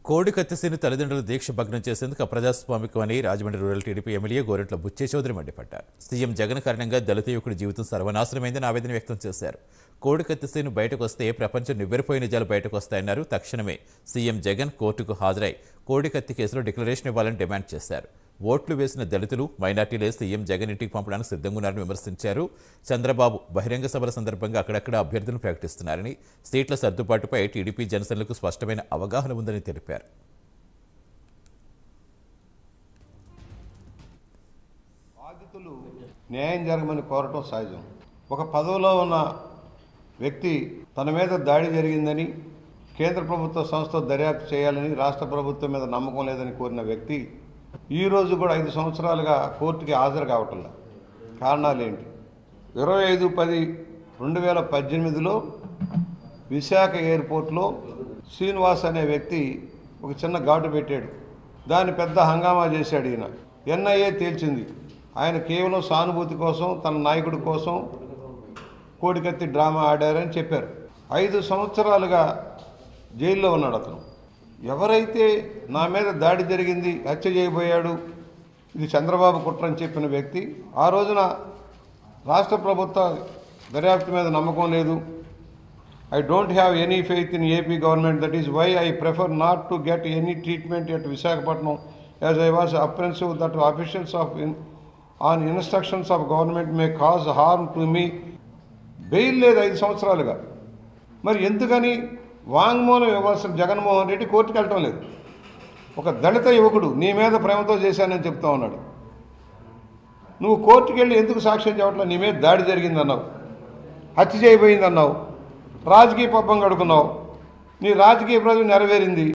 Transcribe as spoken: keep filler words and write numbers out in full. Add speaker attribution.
Speaker 1: కోడి కత్తిసేని తల్లిదండ్రులు దీక్ష భగ్నం చేసేందుకు అప్రజాస్వామికమని Rajahmundry rural TDP MLA Gorantla Butchaiah Chowdary మండిపడ్డారు. సీఎం జగన్ కారణంగా దళిత యువకుడి జీవితం సర్వనాశనమైందని ఆవేదన వ్యక్తం చేశారు. కోడి కత్తిసేను బయటకు వస్తే ప్రపంచం నివ్వెరపోయే నిజాలు బయటకు వస్తాయన్నారు. తక్షణమే సీఎం జగన్ కోర్టుకు హాజరై కోడి కత్తి కేసులో డిక్లరేషన్ ఇవ్వాలని డిమాండ్ చేశారు. ఓట్లు వేసిన దళితులు, మైనార్టీలే సీఎం జగన్ ఇంటికి పంపడానికి సిద్ధంగా ఉన్నారని విమర్శించారు. చంద్రబాబు బహిరంగ సభల సందర్భంగా అక్కడక్కడ అభ్యర్థులను ప్రకటిస్తున్నారని, సీట్ల సర్దుబాటుపై టీడీపీ జనసేనలకు స్పష్టమైన అవగాహన ఉందని తెలిపారు.
Speaker 2: బాధితులు న్యాయం జరగమని కోరటం సహజం. ఒక పదవిలో ఉన్న వ్యక్తి తన మీద దాడి జరిగిందని, కేంద్ర ప్రభుత్వ సంస్థ దర్యాప్తు చేయాలని రాష్ట్ర ప్రభుత్వం మీద నమ్మకం లేదని కోరిన వ్యక్తి ఈరోజు కూడా ఐదు సంవత్సరాలుగా కోర్టుకి హాజరు కావటంలా. కారణాలు ఏంటి? ఇరవై ఐదు పది రెండు వేల పద్దెనిమిదిలో విశాఖ ఎయిర్పోర్ట్లో శ్రీనివాస్ అనే వ్యక్తి ఒక చిన్న ఘాటు పెట్టాడు. దాన్ని పెద్ద హంగామా చేశాడు ఈయన. ఎన్ఐఏ తేల్చింది ఆయన కేవలం సానుభూతి కోసం, తన నాయకుడి కోసం కోడికత్తి డ్రామా ఆడారని చెప్పారు. ఐదు సంవత్సరాలుగా జైల్లో ఉన్నాడు అతను. ఎవరైతే నా మీద దాడి జరిగింది, హత్య చేయబోయాడు, ఇది చంద్రబాబు కుట్ర అని చెప్పిన వ్యక్తి ఆ రోజున రాష్ట్ర ప్రభుత్వ దర్యాప్తు మీద నమ్మకం లేదు, I don't have any faith in AP government, that is why I prefer not to get any treatment at Visakhapatnam as I was apprehensive that officials of on instructions of government may cause harm to me. Bail లేదు ఐదు సంవత్సరాలుగా. మరి ఎందుకని వాంగ్మూలం ఇవ్వాల్సిన జగన్మోహన్ రెడ్డి కోర్టుకు వెళ్ళటం లేదు? ఒక దళిత యువకుడు నీ మీద ప్రేమతో చేశానని చెప్తా ఉన్నాడు. నువ్వు కోర్టుకు వెళ్ళి ఎందుకు సాక్ష్యం చెప్పట్లా? నీ మీద దాడి జరిగిందన్నావు, హత్య చేయబోయిందన్నావు, రాజకీయ పబ్బం గడుకున్నావు, నీ రాజకీయ ప్రజలు నెరవేరింది.